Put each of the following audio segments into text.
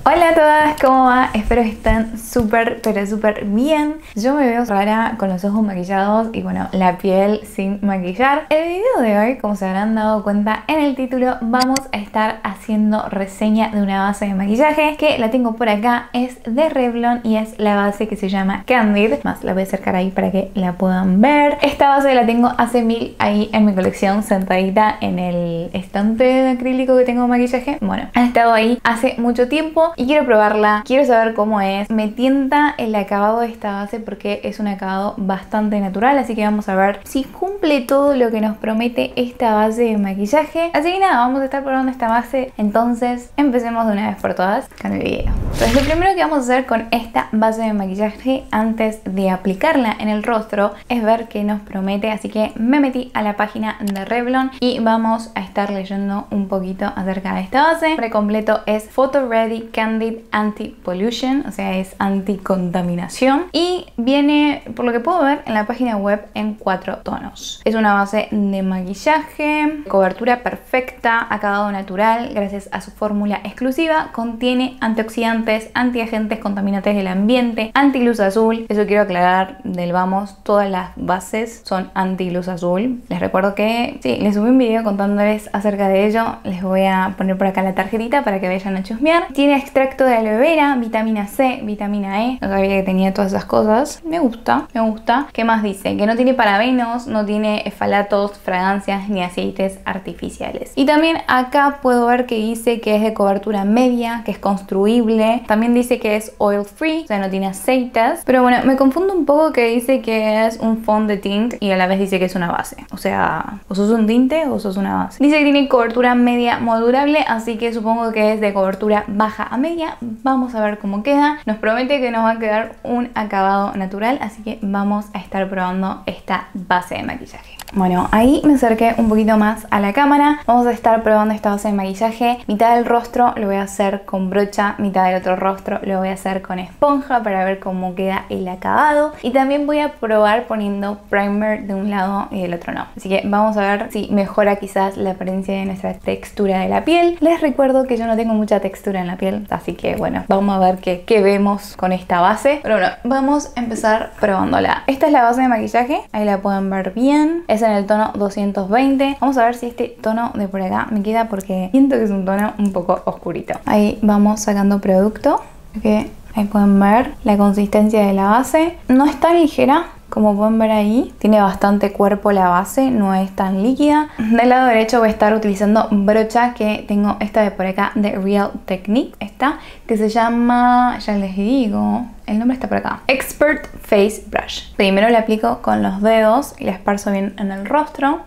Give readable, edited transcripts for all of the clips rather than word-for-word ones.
Hola a todas, ¿cómo va? Espero que estén súper, pero súper bien. Yo me veo rara con los ojos maquillados y bueno, la piel sin maquillar. El video de hoy, como se habrán dado cuenta en el título, vamos a estar haciendo reseña de una base de maquillaje que la tengo por acá, es de Revlon y es la base que se llama Candid. Más, la voy a acercar ahí para que la puedan ver. Esta base la tengo hace mil ahí en mi colección, sentadita en el estante de acrílico que tengo de maquillaje. Bueno, ha estado ahí hace mucho tiempo y quiero probarla, quiero saber cómo es. Me tienta el acabado de esta base porque es un acabado bastante natural, así que vamos a ver si cumple todo lo que nos promete esta base de maquillaje. Así que nada, vamos a estar probando esta base, entonces empecemos de una vez por todas con el video. Entonces lo primero que vamos a hacer con esta base de maquillaje antes de aplicarla en el rostro es ver qué nos promete, así que me metí a la página de Revlon y vamos a estar leyendo un poquito acerca de esta base. El nombre completo es Photo Ready Candid Anti-Pollution, o sea, es anticontaminación, y viene, por lo que puedo ver en la página web, en 4 tonos. Es una base de maquillaje, cobertura perfecta, acabado natural gracias a su fórmula exclusiva, contiene antioxidantes, antiagentes contaminantes del ambiente, anti-luz azul. Eso quiero aclarar del vamos, todas las bases son anti-luz azul. Les recuerdo que sí, les subí un video contándoles acerca de ello, les voy a poner por acá la tarjetita para que vayan a chusmear. Tiene extracto de aloe vera, vitamina C, vitamina E. No sabía que tenía todas esas cosas. Me gusta, me gusta. ¿Qué más dice? Que no tiene parabenos, no tiene falatos, fragancias ni aceites artificiales. Y también acá puedo ver que dice que es de cobertura media, que es construible. También dice que es oil free, o sea, no tiene aceites. Pero bueno, me confundo un poco que dice que es un fond de tint y a la vez dice que es una base. O sea, o sos un tinte o sos una base. Dice que tiene cobertura media modulable, así que supongo que es de cobertura baja a media. Vamos a ver cómo queda. Nos promete que nos va a quedar un acabado natural, así que vamos a estar probando esta base de maquillaje. Bueno, ahí me acerqué un poquito más a la cámara. Vamos a estar probando esta base de maquillaje. Mitad del rostro lo voy a hacer con brocha, mitad del otro rostro lo voy a hacer con esponja para ver cómo queda el acabado. Y también voy a probar poniendo primer de un lado y del otro no. Así que vamos a ver si mejora quizás la apariencia de nuestra textura de la piel. Les recuerdo que yo no tengo mucha textura en la piel, así que bueno, vamos a ver qué vemos con esta base. Pero bueno, vamos a empezar probándola. Esta es la base de maquillaje, ahí la pueden ver bien. Es en el tono 220. Vamos a ver si este tono de por acá me queda porque siento que es un tono un poco oscurito. Ahí vamos sacando producto. Que ahí pueden ver la consistencia de la base. No es tan ligera, como pueden ver ahí, tiene bastante cuerpo la base, no es tan líquida. Del lado derecho voy a estar utilizando brocha, que tengo esta de por acá de Real Technique, esta que se llama, ya les digo, el nombre está por acá, Expert Face Brush. Primero la aplico con los dedos y la esparzo bien en el rostro.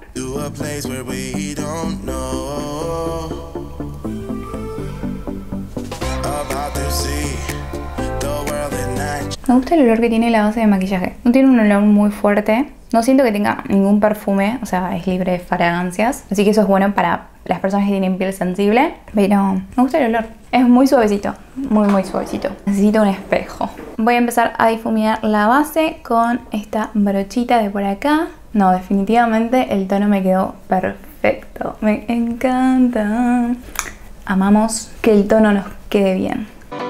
Me gusta el olor que tiene la base de maquillaje. No tiene un olor muy fuerte. No siento que tenga ningún perfume, o sea, es libre de fragancias. Así que eso es bueno para las personas que tienen piel sensible. Pero me gusta el olor. Es muy suavecito, muy suavecito. Necesito un espejo. Voy a empezar a difuminar la base con esta brochita de por acá. No, definitivamente el tono me quedó perfecto. Me encanta. Amamos que el tono nos quede bien.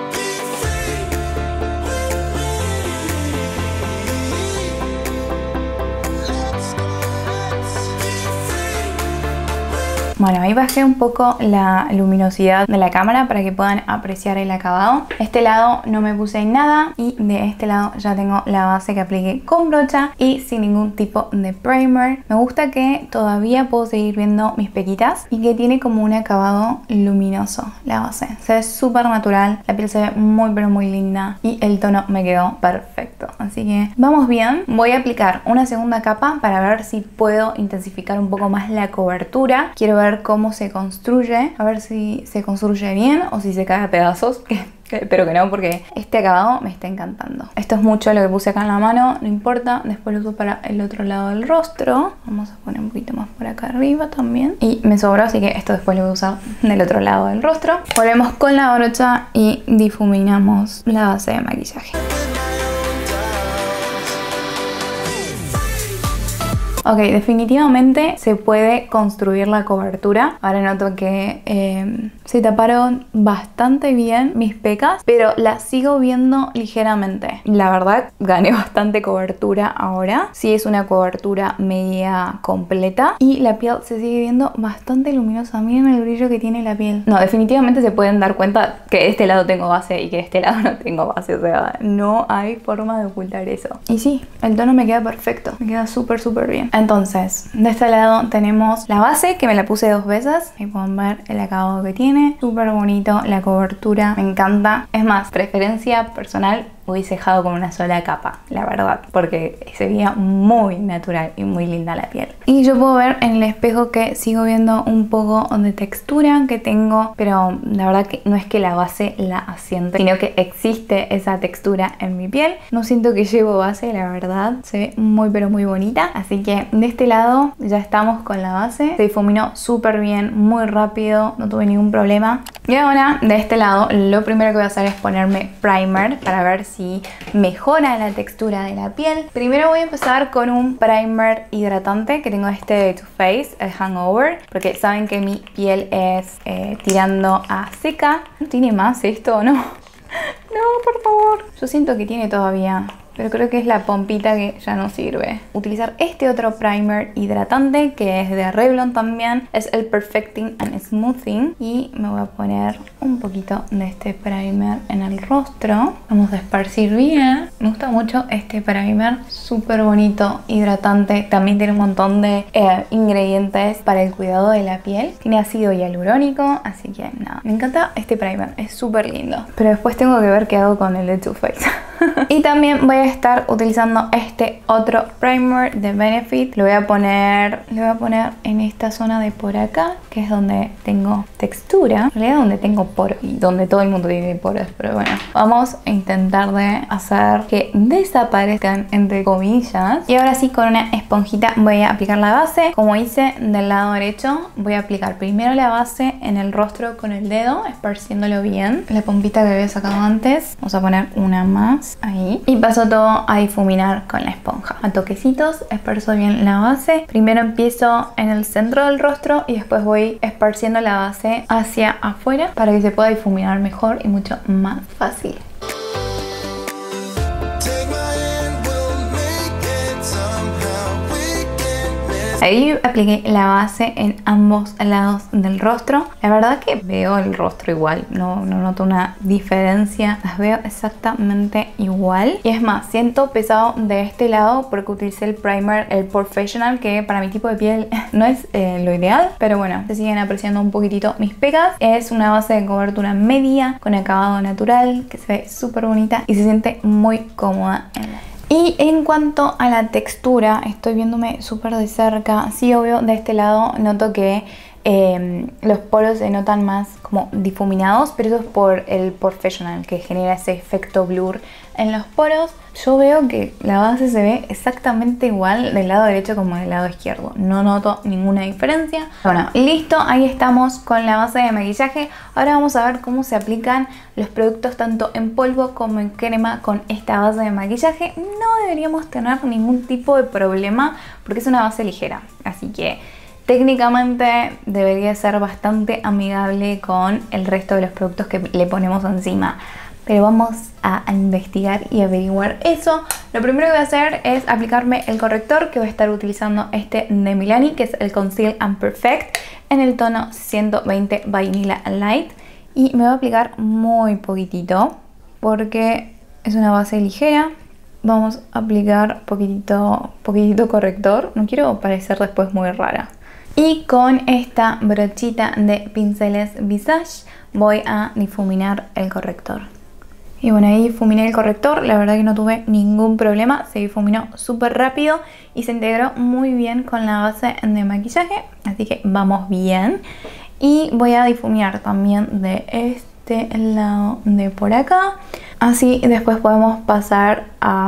Bueno, ahí bajé un poco la luminosidad de la cámara para que puedan apreciar el acabado. Este lado no me puse nada y de este lado ya tengo la base que apliqué con brocha y sin ningún tipo de primer. Me gusta que todavía puedo seguir viendo mis pequitas y que tiene como un acabado luminoso la base. Se ve súper natural, la piel se ve muy pero muy linda y el tono me quedó perfecto. Así que vamos bien. Voy a aplicar una segunda capa para ver si puedo intensificar un poco más la cobertura. Quiero ver cómo se construye, a ver si se construye bien o si se cae a pedazos. Espero que no, porque este acabado me está encantando. Esto es mucho lo que puse acá en la mano, no importa. Después lo uso para el otro lado del rostro. Vamos a poner un poquito más por acá arriba también. Y me sobró, así que esto después lo voy a usar del otro lado del rostro. Volvemos con la brocha y difuminamos la base de maquillaje. Ok, definitivamente se puede construir la cobertura. Ahora noto que se taparon bastante bien mis pecas, pero las sigo viendo ligeramente. La verdad, gané bastante cobertura ahora. Sí, es una cobertura media completa y la piel se sigue viendo bastante luminosa. Miren el brillo que tiene la piel. No, definitivamente se pueden dar cuenta que de este lado tengo base y que de este lado no tengo base. O sea, no hay forma de ocultar eso. Y sí, el tono me queda perfecto. Me queda súper, súper bien. Entonces, de este lado tenemos la base, que me la puse 2 veces. Ahí pueden ver el acabado que tiene. Súper bonito. La cobertura me encanta. Es más, preferencia personal, hubiese dejado con una sola capa, la verdad, porque se veía muy natural y muy linda la piel. Y yo puedo ver en el espejo que sigo viendo un poco de textura que tengo, pero la verdad que no es que la base la asiente, sino que existe esa textura en mi piel. No siento que llevo base, la verdad, se ve muy pero muy bonita. Así que de este lado ya estamos con la base. Se difuminó súper bien, muy rápido, no tuve ningún problema. Y ahora de este lado lo primero que voy a hacer es ponerme primer para ver si mejora la textura de la piel. Primero voy a empezar con un primer hidratante que tengo este de Too Faced, el Hangover, porque saben que mi piel es tirando a seca. ¿No tiene más esto o no? No, por favor. Yo siento que tiene todavía, pero creo que es la pompita que ya no sirve. Utilizar este otro primer hidratante que es de Revlon también. Es el Perfecting and Smoothing. Y me voy a poner un poquito de este primer en el rostro. Vamos a esparcir bien. Me gusta mucho este primer. Súper bonito, hidratante. También tiene un montón de ingredientes para el cuidado de la piel. Tiene ácido hialurónico, así que nada. Me encanta este primer, es súper lindo. Pero después tengo que ver qué hago con el de Too Faced. Y también voy a estar utilizando este otro primer de Benefit. Lo voy a poner en esta zona de por acá, que es donde tengo textura. En realidad donde tengo poros y donde todo el mundo tiene poros, pero bueno. Vamos a intentar de hacer que desaparezcan entre comillas. Y ahora sí, con una esponjita voy a aplicar la base. Como hice del lado derecho, voy a aplicar primero la base en el rostro con el dedo, esparciéndolo bien. La pompita que había sacado antes, vamos a poner una más ahí. Y paso todo a difuminar con la esponja. A toquecitos esparzo bien la base. Primero empiezo en el centro del rostro y después voy esparciendo la base hacia afuera para que se pueda difuminar mejor y mucho más fácil. Ahí apliqué la base en ambos lados del rostro. La verdad que veo el rostro igual, no noto una diferencia. Las veo exactamente igual. Y es más, siento pesado de este lado porque utilicé el primer, el Professional, que para mi tipo de piel no es lo ideal. Pero bueno, se siguen apreciando un poquitito mis pecas. Es una base de cobertura media con acabado natural que se ve súper bonita y se siente muy cómoda en la piel. Y en cuanto a la textura, estoy viéndome súper de cerca. Sí, obvio, de este lado noto que los poros se notan más como difuminados, pero eso es por el Professional, que genera ese efecto blur en los poros. Yo veo que la base se ve exactamente igual del lado derecho como del lado izquierdo. No noto ninguna diferencia. Bueno, listo, ahí estamos con la base de maquillaje. Ahora vamos a ver cómo se aplican los productos tanto en polvo como en crema con esta base de maquillaje. No deberíamos tener ningún tipo de problema porque es una base ligera. Así que técnicamente debería ser bastante amigable con el resto de los productos que le ponemos encima. Pero vamos a investigar y averiguar eso. Lo primero que voy a hacer es aplicarme el corrector, que voy a estar utilizando este de Milani, que es el Conceal and Perfect, en el tono 120 Vanilla Light. Y me voy a aplicar muy poquitito, porque es una base ligera. Vamos a aplicar poquitito corrector. No quiero parecer después muy rara. Y con esta brochita de pinceles Visage voy a difuminar el corrector. Y bueno, ahí difuminé el corrector, la verdad que no tuve ningún problema, se difuminó súper rápido y se integró muy bien con la base de maquillaje, así que vamos bien. Y voy a difuminar también de este lado de por acá, así después podemos pasar a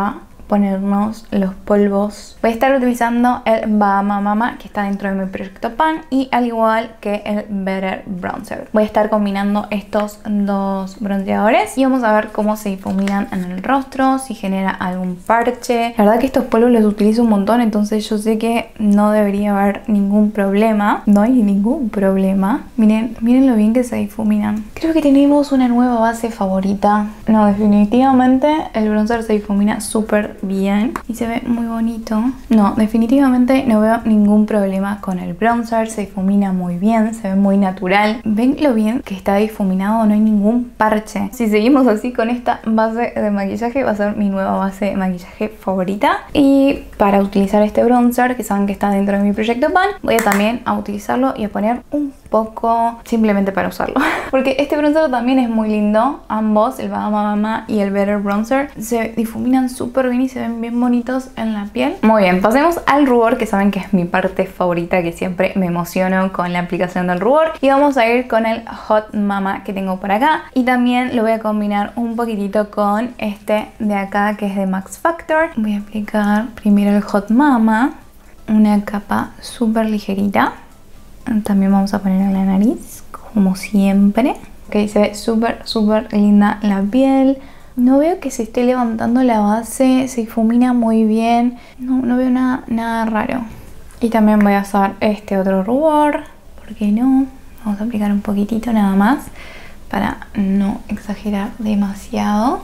ponernos los polvos. Voy a estar utilizando el Bahama Mama que está dentro de mi proyecto Pan y al igual que el Better Bronzer. Voy a estar combinando estos dos bronceadores y vamos a ver cómo se difuminan en el rostro, si genera algún parche. La verdad que estos polvos los utilizo un montón, entonces yo sé que no debería haber ningún problema. No hay ningún problema. Miren lo bien que se difuminan. Creo que tenemos una nueva base favorita. No, definitivamente el bronzer se difumina súper bien y se ve muy bonito. No, definitivamente no veo ningún problema con el bronzer. Se difumina muy bien, se ve muy natural. ¿Ven lo bien que está difuminado? No hay ningún parche. Si seguimos así con esta base de maquillaje, va a ser mi nueva base de maquillaje favorita. Y para utilizar este bronzer, que saben que está dentro de mi proyecto Pan, voy a también a utilizarlo y a poner un poco simplemente para usarlo. Porque este bronzer también es muy lindo. Ambos, el Bahama Mama y el Better Bronzer, se difuminan súper bien y se ven bien bonitos en la piel. Muy bien, pasemos al rubor, que saben que es mi parte favorita, que siempre me emociono con la aplicación del rubor. Y vamos a ir con el Hot Mama que tengo por acá. Y también lo voy a combinar un poquitito con este de acá, que es de Max Factor. Voy a aplicar primero el Hot Mama, una capa súper ligerita. También vamos a poner en la nariz, como siempre. Ok, se ve súper linda la piel. No veo que se esté levantando la base, se difumina muy bien. No veo nada raro. Y también voy a usar este otro rubor, ¿por qué no? Vamos a aplicar un poquitito nada más para no exagerar demasiado.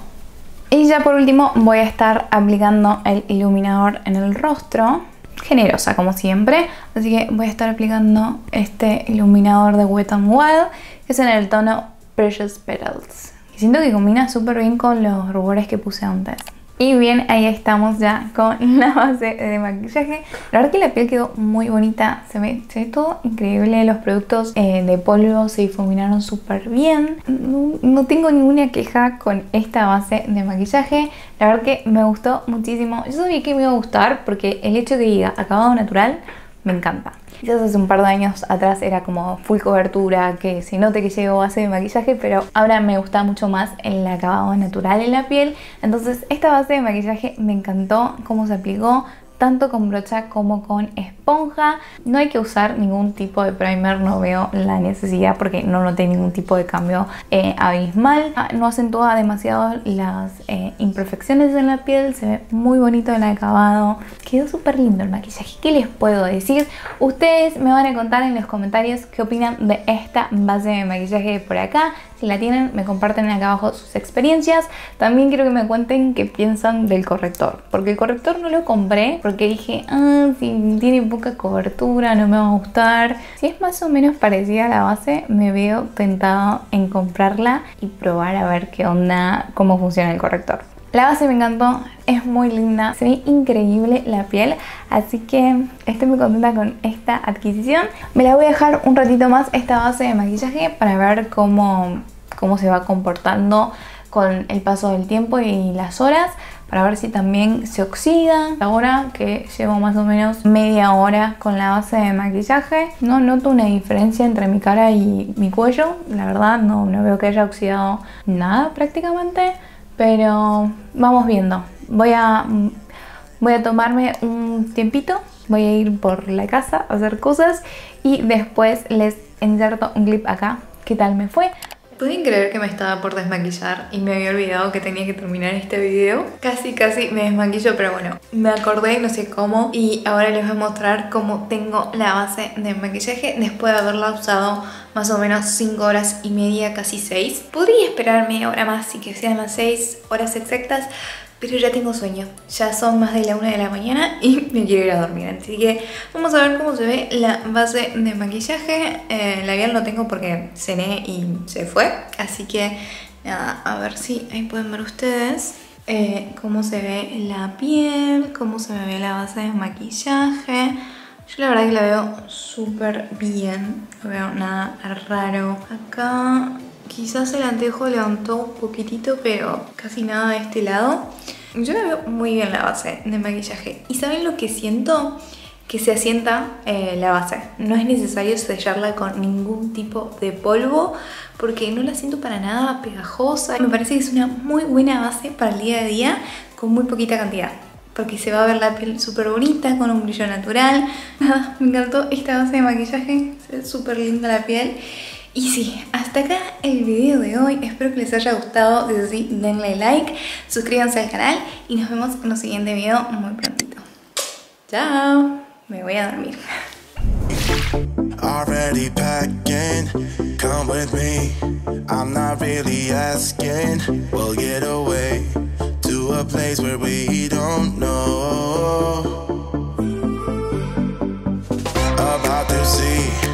Y ya por último voy a estar aplicando el iluminador en el rostro. Generosa como siempre, así que voy a estar aplicando este iluminador de Wet n Wild, que es en el tono Precious Petals, y siento que combina súper bien con los rubores que puse antes. Y bien, ahí estamos ya con la base de maquillaje. La verdad que la piel quedó muy bonita, se ve todo increíble. Los productos de polvo se difuminaron súper bien. No tengo ninguna queja con esta base de maquillaje. La verdad que me gustó muchísimo. Yo sabía que me iba a gustar porque el hecho de que diga acabado natural me encanta. Quizás hace un par de años atrás era como full cobertura, que se note que llevo base de maquillaje, pero ahora me gusta mucho más el acabado natural en la piel. Entonces esta base de maquillaje me encantó cómo se aplicó, tanto con brocha como con esponja. No hay que usar ningún tipo de primer, no veo la necesidad porque no noté ningún tipo de cambio abismal. No acentúa demasiado las imperfecciones en la piel, se ve muy bonito el acabado. Quedó súper lindo el maquillaje. ¿Qué les puedo decir? Ustedes me van a contar en los comentarios qué opinan de esta base de maquillaje por acá. Si la tienen, me comparten acá abajo sus experiencias. También quiero que me cuenten qué piensan del corrector, porque el corrector no lo compré porque dije, si tiene poca cobertura no me va a gustar. Si es más o menos parecida a la base, me veo tentada en comprarla y probar a ver qué onda, cómo funciona el corrector. La base me encantó, es muy linda, se ve increíble la piel, así que estoy muy contenta con esta adquisición. Me la voy a dejar un ratito más esta base de maquillaje para ver cómo se va comportando con el paso del tiempo y las horas, para ver si también se oxida. Ahora que llevo más o menos media hora con la base de maquillaje, no noto una diferencia entre mi cara y mi cuello. La verdad no veo que haya oxidado nada prácticamente, pero vamos viendo. Voy a tomarme un tiempito, voy a ir por la casa a hacer cosas y después les inserto un clip acá. ¿Qué tal me fue? ¿Pueden creer que me estaba por desmaquillar y me había olvidado que tenía que terminar este video? Casi me desmaquillo, pero bueno, me acordé, no sé cómo, y ahora les voy a mostrar cómo tengo la base de maquillaje después de haberla usado más o menos 5 horas y media, casi 6. Podría esperar media hora más y que sean las 6 horas exactas, pero ya tengo sueño, ya son más de la 1 de la mañana y me quiero ir a dormir. Así que vamos a ver cómo se ve la base de maquillaje. El labial no tengo porque cené y se fue. Así que nada, a ver si ahí pueden ver ustedes cómo se ve la piel, cómo se me ve la base de maquillaje. Yo la verdad que la veo súper bien, no veo nada raro. Acá quizás el anteojo levantó un poquitito, pero casi nada de este lado. Yo la veo muy bien la base de maquillaje. ¿Y saben lo que siento? Que se asienta la base. No es necesario sellarla con ningún tipo de polvo porque no la siento para nada pegajosa. Me parece que es una muy buena base para el día a día con muy poquita cantidad. porque se va a ver la piel súper bonita, con un brillo natural. Nada, me encantó esta base de maquillaje, se ve súper linda la piel. Y sí, hasta acá el video de hoy, espero que les haya gustado, si es así, denle like, suscríbanse al canal y nos vemos en el siguiente video muy prontito. Chao, me voy a dormir. Already packing, come with me. I'm not really asking. We'll get away to a place where we don't know. About to see